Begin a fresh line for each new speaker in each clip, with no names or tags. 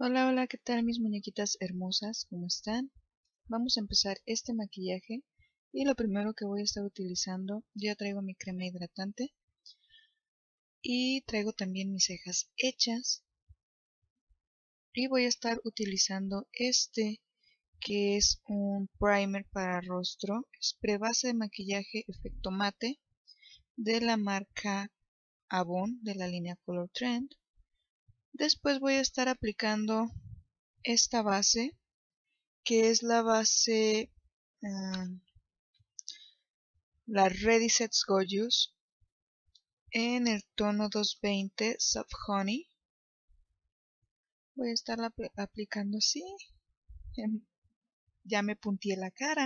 Hola, hola, ¿qué tal mis muñequitas hermosas? ¿Cómo están? Vamos a empezar este maquillaje y lo primero que voy a estar utilizando, ya traigo mi crema hidratante y traigo también mis cejas hechas y voy a estar utilizando este que es un primer para rostro, es prebase de maquillaje efecto mate de la marca Avon de la línea Color Trend. Después voy a estar aplicando esta base que es la base ah, la Ready Sets Gorgeous en el tono 220 Soft Honey. Voy a estarla aplicando así. Ya me punteé la cara.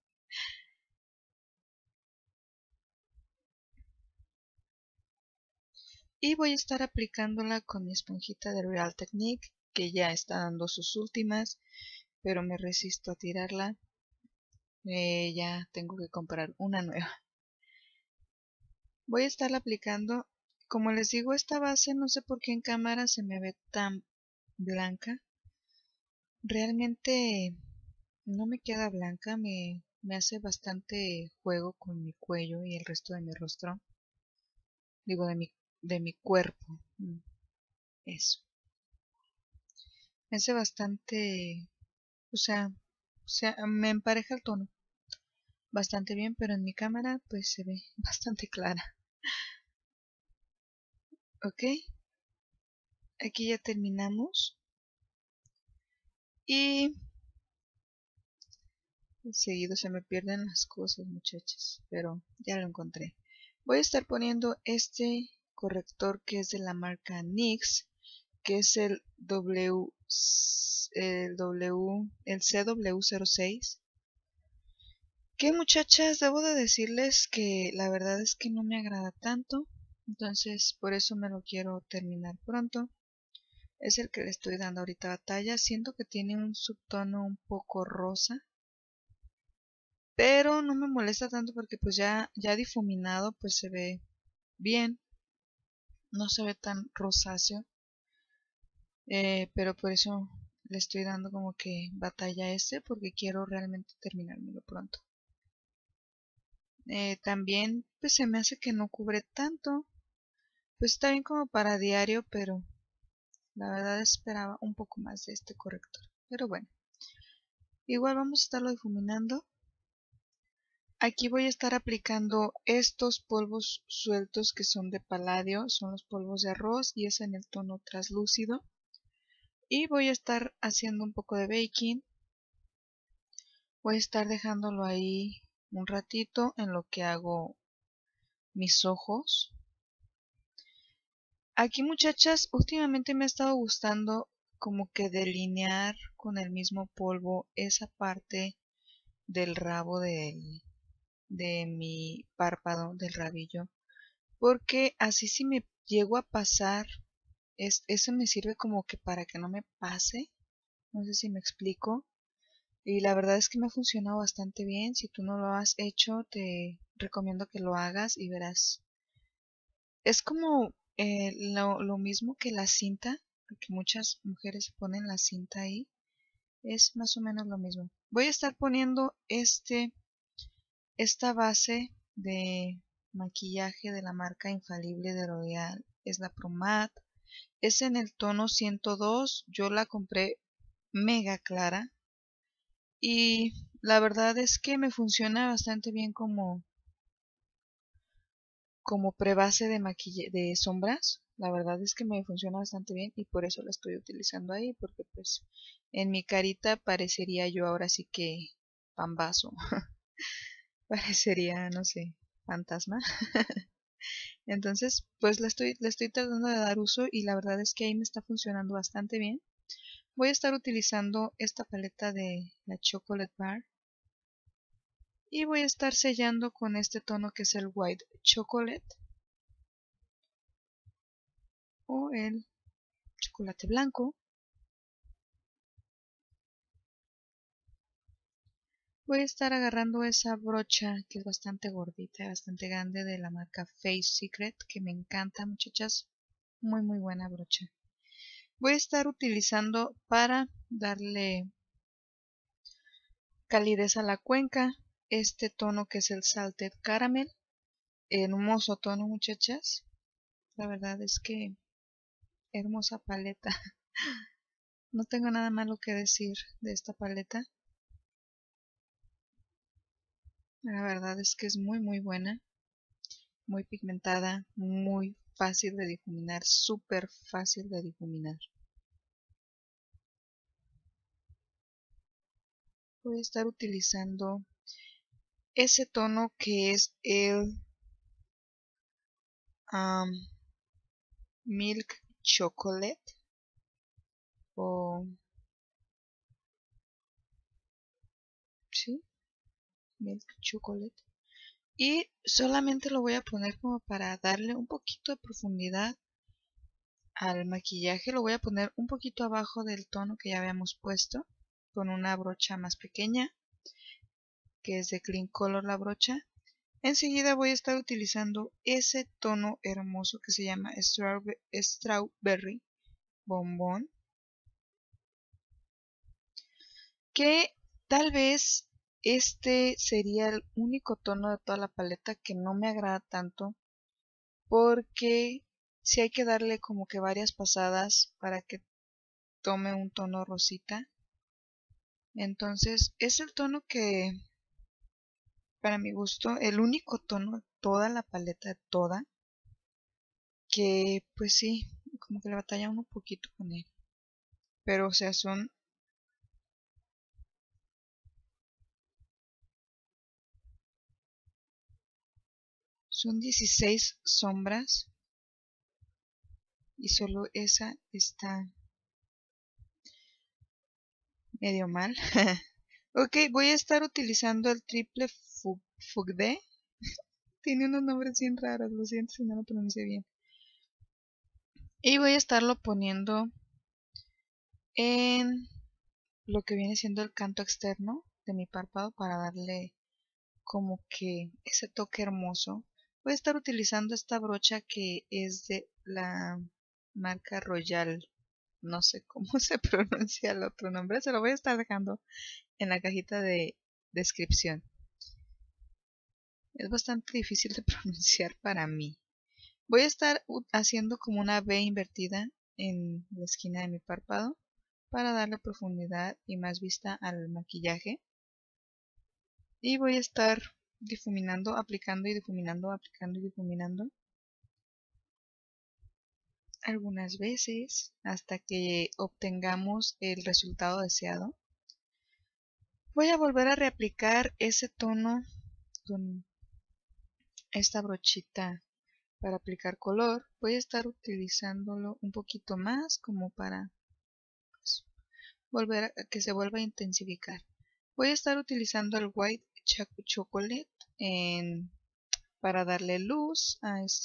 Y voy a estar aplicándola con mi esponjita de Real Technique, que ya está dando sus últimas, pero me resisto a tirarla. Ya tengo que comprar una nueva. Voy a estarla aplicando. Como les digo, esta base no sé por qué en cámara se me ve tan blanca. Realmente no me queda blanca, me hace bastante juego con mi cuello y el resto de mi rostro. Digo, de mi cuerpo. Eso. Me hace bastante, o sea, me empareja el tono bastante bien, pero en mi cámara pues se ve bastante clara. Ok, aquí ya terminamos. Y seguido se me pierden las cosas, muchachas, pero ya lo encontré. Voy a estar poniendo este corrector que es de la marca NYX, que es el CW06. Que muchachas, debo de decirles que la verdad es que no me agrada tanto, entonces por eso me lo quiero terminar pronto. Es el que le estoy dando ahorita batalla, siento que tiene un subtono un poco rosa, pero no me molesta tanto porque pues ya difuminado pues se ve bien, no se ve tan rosáceo. Pero por eso le estoy dando como que batalla a este porque quiero realmente terminármelo pronto. También pues se me hace que no cubre tanto, pues está bien como para diario, pero la verdad esperaba un poco más de este corrector. Pero bueno, igual vamos a estarlo difuminando. Aquí voy a estar aplicando estos polvos sueltos que son de paladio, son los polvos de arroz y es en el tono translúcido. Y voy a estar haciendo un poco de baking. Voy a estar dejándolo ahí un ratito en lo que hago mis ojos. Aquí, muchachas, últimamente me ha estado gustando como que delinear con el mismo polvo esa parte del rabo de mi párpado, del rabillo, porque así si me llego a pasar, eso me sirve como que para que no me pase, no sé si me explico. Y la verdad es que me ha funcionado bastante bien. Si tú no lo has hecho, te recomiendo que lo hagas y verás. Es como lo mismo que la cinta, porque muchas mujeres ponen la cinta ahí. Es más o menos lo mismo. Voy a estar poniendo esta base de maquillaje de la marca infalible de L'Oreal. Es la Pro Matte. Es en el tono 102. Yo la compré mega clara. Y la verdad es que me funciona bastante bien como prebase de sombras. La verdad es que me funciona bastante bien y por eso la estoy utilizando ahí, porque pues en mi carita parecería yo ahora sí que pambazo. Parecería, no sé, fantasma. Entonces, pues le estoy tratando de dar uso y la verdad es que ahí me está funcionando bastante bien. Voy a estar utilizando esta paleta de la Chocolate Bar y voy a estar sellando con este tono que es el White Chocolate o el chocolate blanco. Voy a estar agarrando esa brocha que es bastante gordita, bastante grande de la marca Face Secret, que me encanta, muchachas. Muy muy buena brocha. voy a estar utilizando para darle calidez a la cuenca este tono que es el Salted Caramel. Hermoso tono, muchachas. La verdad es que hermosa paleta. No tengo nada malo que decir de esta paleta. La verdad es que es muy buena. Muy pigmentada, muy fácil de difuminar, súper fácil de difuminar. Voy a estar utilizando ese tono que es el Milk Chocolate o sí, Milk Chocolate, y solamente lo voy a poner como para darle un poquito de profundidad al maquillaje. Lo voy a poner un poquito abajo del tono que ya habíamos puesto con una brocha más pequeña que es de Clean Color la brocha. Enseguida voy a estar utilizando ese tono hermoso que se llama Strawberry Bombón, que tal vez este sería el único tono de toda la paleta que no me agrada tanto, porque si hay que darle como que varias pasadas para que tome un tono rosita. Entonces es el tono que, para mi gusto, el único tono de toda la paleta, toda, que pues sí, como que le batalla uno un poquito con él. Pero o sea, son 16 sombras y solo esa está medio mal. Ok, voy a estar utilizando el triple Fugde. Tiene unos nombres bien raros, lo siento si no lo pronuncié bien. Y voy a estarlo poniendo en lo que viene siendo el canto externo de mi párpado para darle como que ese toque hermoso. Voy a estar utilizando esta brocha que es de la marca Royal. No sé cómo se pronuncia el otro nombre, se lo voy a estar dejando en la cajita de descripción. Es bastante difícil de pronunciar para mí. Voy a estar haciendo como una V invertida en la esquina de mi párpado para darle profundidad y más vista al maquillaje. Y voy a estar difuminando, aplicando y difuminando, aplicando y difuminando algunas veces hasta que obtengamos el resultado deseado. Voy a volver a reaplicar ese tono con esta brochita para aplicar color. Voy a estar utilizándolo un poquito más como para pues, volver a que se vuelva a intensificar. Voy a estar utilizando el White Chocolate para darle luz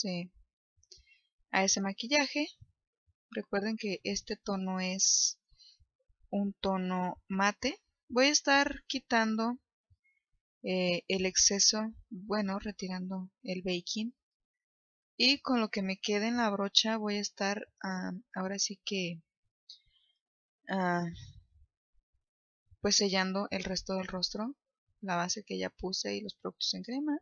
a ese maquillaje. Recuerden que este tono es un tono mate. Voy a estar quitando el exceso, bueno, retirando el baking, y con lo que me quede en la brocha voy a estar ahora sí que pues sellando el resto del rostro, la base que ya puse y los productos en crema.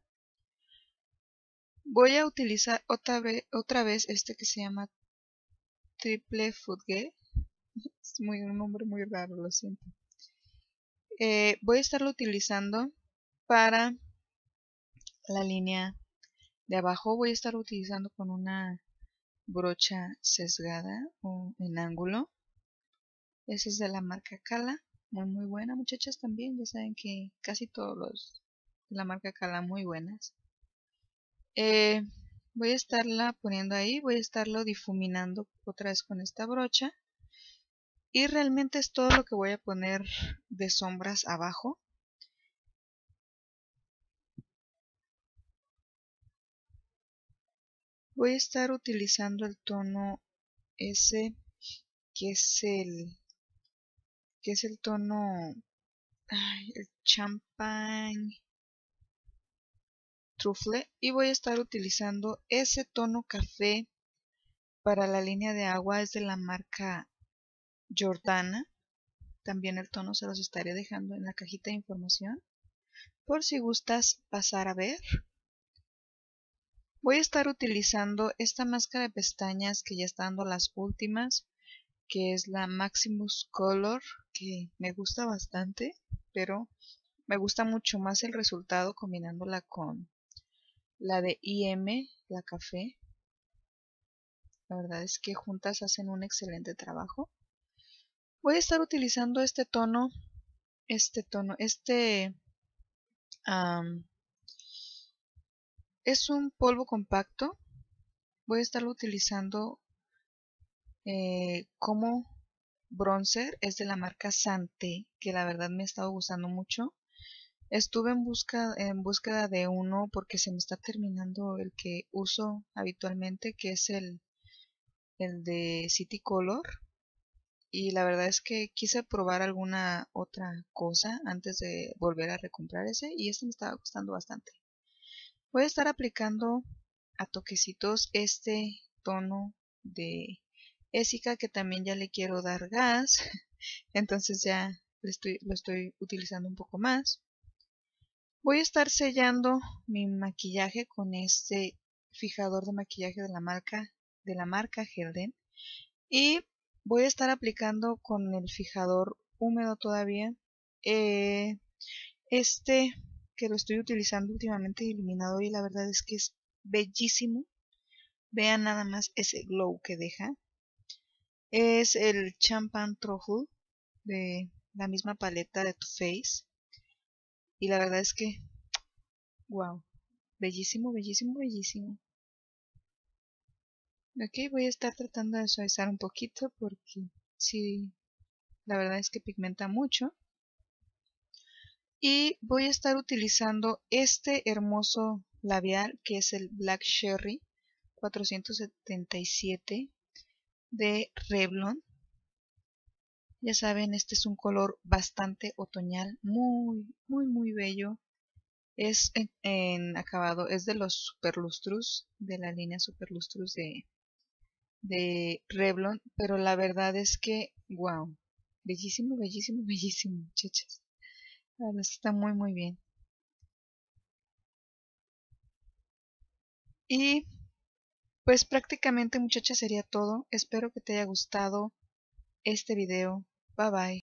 Voy a utilizar otra vez este que se llama Triple Fugge. Es un nombre muy raro, lo siento. Voy a estarlo utilizando para la línea de abajo. Voy a estar utilizando con una brocha sesgada o en ángulo. Esa es de la marca Cala. Muy buena, muchachas, también. Ya saben que casi todos los de la marca Cala muy buenas. Voy a estarla poniendo ahí. Voy a estarlo difuminando otra vez con esta brocha. Y realmente es todo lo que voy a poner de sombras abajo. Voy a estar utilizando el tono S, que es el tono, el champagne truffle, y voy a estar utilizando ese tono café para la línea de agua. Es de la marca Jordana. También el tono se los estaré dejando en la cajita de información por si gustas pasar a ver. Voy a estar utilizando esta máscara de pestañas que ya está dando las últimas, que es la Maximus Color, que me gusta bastante, pero me gusta mucho más el resultado combinándola con la de IM, la café. La verdad es que juntas hacen un excelente trabajo. Voy a estar utilizando um, es un polvo compacto. Voy a estarlo utilizando como bronzer. Es de la marca Santé, que la verdad me ha estado gustando mucho. Estuve en búsqueda de uno porque se me está terminando el que uso habitualmente, que es el de City Color. Y la verdad es que quise probar alguna otra cosa antes de volver a recomprar ese, y este me estaba gustando bastante. Voy a estar aplicando a toquecitos este tono de Ésica, que también ya le quiero dar gas, entonces ya lo estoy utilizando un poco más. Voy a estar sellando mi maquillaje con este fijador de maquillaje de la marca Helden, y voy a estar aplicando con el fijador húmedo todavía este que lo estoy utilizando últimamente, iluminador, y la verdad es que es bellísimo. Vean nada más ese glow que deja. Es el Champagne Truffle de la misma paleta de Too Faced, y la verdad es que wow, bellísimo, bellísimo, bellísimo. Ok, voy a estar tratando de suavizar un poquito porque sí, la verdad es que pigmenta mucho. Y voy a estar utilizando este hermoso labial, que es el Black Cherry 477 de Revlon. Ya saben, este es un color bastante otoñal, muy, muy, muy bello. Es en acabado, es de los Super Lustrous, de la línea Super Lustrous de Revlon, pero la verdad es que, wow, bellísimo, bellísimo, bellísimo, muchachas. La verdad es que está muy, muy bien. Y pues prácticamente, muchachas, sería todo. Espero que te haya gustado este video. Bye bye.